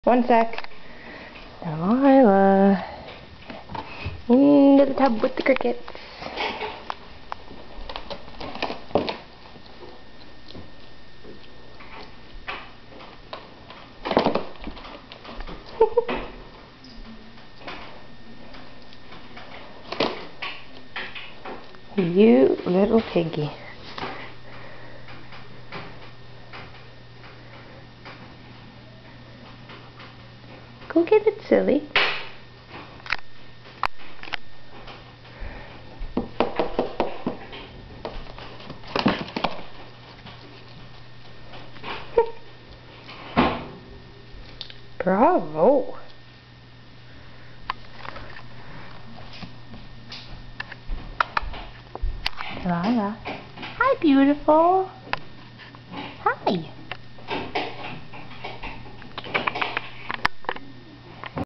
One sec. Delilah. Into the tub with the crickets. You little piggy. Go get it, silly. Bravo. Delilah. Hi, beautiful.